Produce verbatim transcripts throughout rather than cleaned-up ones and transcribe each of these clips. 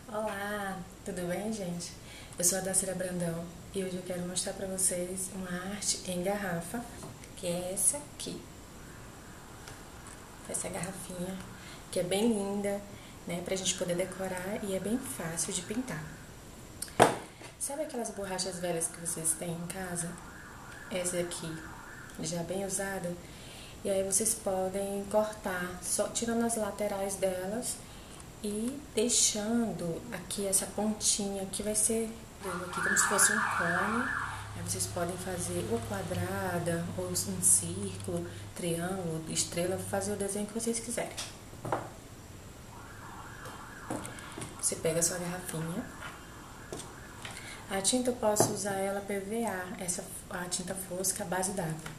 Olá, tudo bem, gente? Eu sou a Dacira Brandão e hoje eu quero mostrar pra vocês uma arte em garrafa, que é essa aqui. Essa garrafinha, que é bem linda, né, pra gente poder decorar e é bem fácil de pintar. Sabe aquelas borrachas velhas que vocês têm em casa? Essa aqui, já bem usada. E aí vocês podem cortar, só tirando as laterais delas e deixando aqui essa pontinha que vai ser aqui como se fosse um cone. Aí vocês podem fazer ou quadrada, ou um círculo, triângulo, estrela, fazer o desenho que vocês quiserem. Você pega a sua garrafinha. A tinta eu posso usar ela P V A, essa a tinta fosca à base d'água.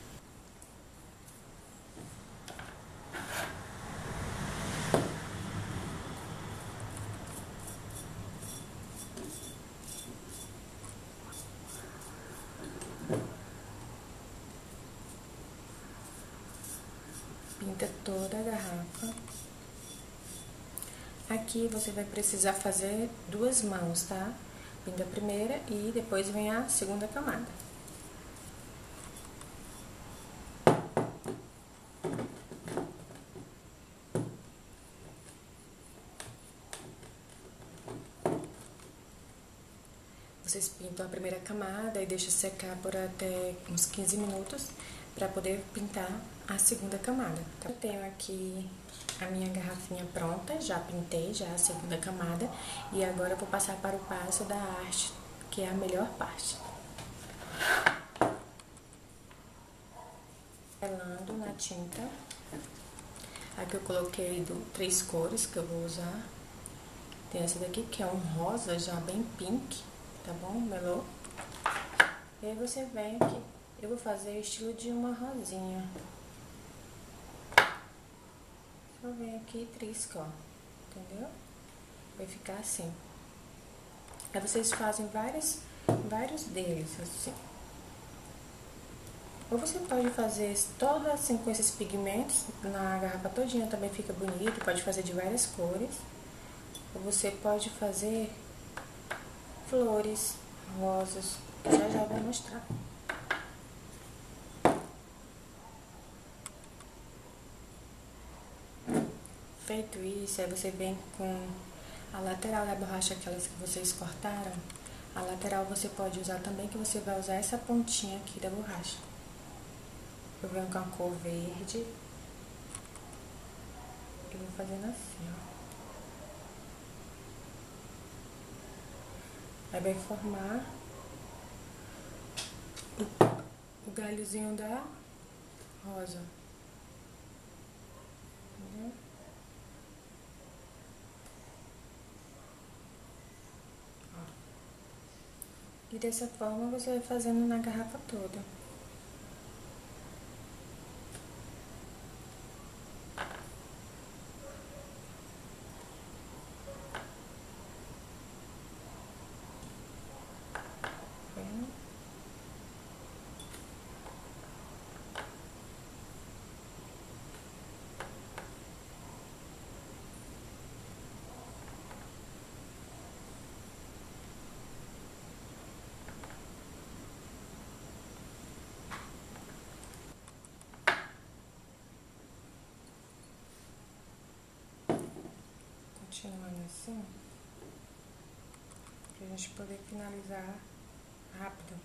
Pinta toda a garrafa. Aqui você vai precisar fazer duas mãos, tá? Pinta a primeira e depois vem a segunda camada. Vocês pintam a primeira camada e deixam secar por até uns quinze minutos para poder pintar a segunda camada. Então, eu tenho aqui a minha garrafinha pronta, já pintei já a segunda camada e agora eu vou passar para o passo da arte, que é a melhor parte. Melando na tinta. Aqui eu coloquei do, três cores que eu vou usar. Tem essa daqui que é um rosa já bem pink, tá bom? Melou. E aí você vem aqui. Eu vou fazer estilo de uma rosinha. Só vem aqui e trisca, ó. Entendeu? Vai ficar assim. Aí vocês fazem vários, vários deles, assim. Ou você pode fazer todo assim com esses pigmentos na garrafa todinha, também fica bonito. Pode fazer de várias cores. Ou você pode fazer flores, rosas. Já já vou mostrar. Feito isso, aí você vem com a lateral da borracha, aquelas que vocês cortaram. A lateral você pode usar também, que você vai usar essa pontinha aqui da borracha. Eu venho com a cor verde. E vou fazendo assim, ó. Aí vai formar o galhozinho da rosa. Entendeu? E dessa forma você vai fazendo na garrafa toda. Vendo? Continuando assim, pra gente poder finalizar rápido.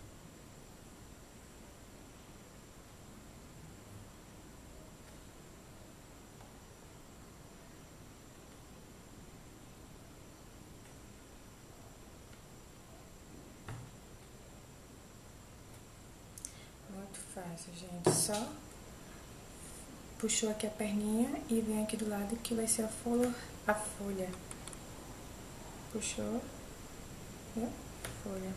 Muito fácil, gente. Só puxou aqui a perninha e vem aqui do lado que vai ser a folha. A folha. Puxou. Viu? Folha.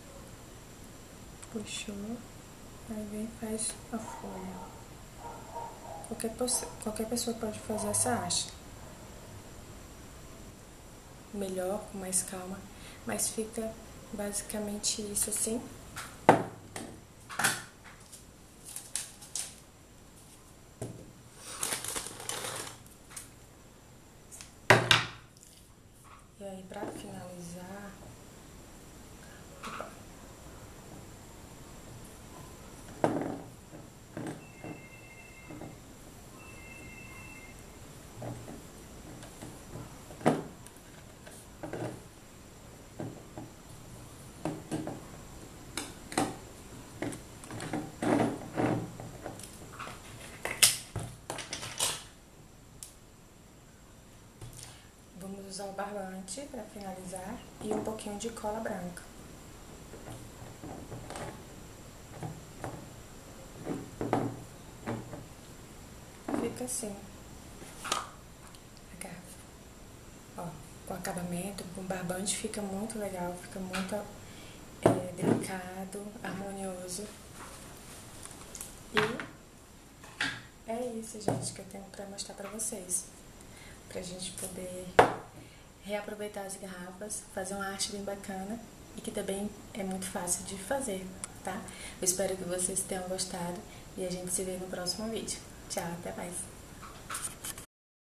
Puxou. Aí vem e faz a folha. Qualquer, qualquer pessoa pode fazer essa arte. Melhor, com mais calma. Mas fica basicamente isso assim. E pra finalizar, opa, vamos usar o barbante para finalizar e um pouquinho de cola branca. Fica assim a garrafa. Ó, com acabamento, com barbante fica muito legal, fica muito é, delicado, harmonioso. E é isso, gente, que eu tenho para mostrar para vocês. Pra gente poder reaproveitar as garrafas, fazer uma arte bem bacana e que também é muito fácil de fazer, tá? Eu espero que vocês tenham gostado e a gente se vê no próximo vídeo. Tchau, até mais!